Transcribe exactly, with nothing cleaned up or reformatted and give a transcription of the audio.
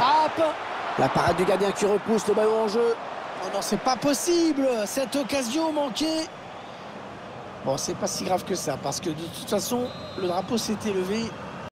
frappe. La parade du gardien qui repousse le ballon en jeu. Oh non, c'est pas possible. Cette occasion manquée. Bon, c'est pas si grave que ça, parce que de toute façon, le drapeau s'était levé.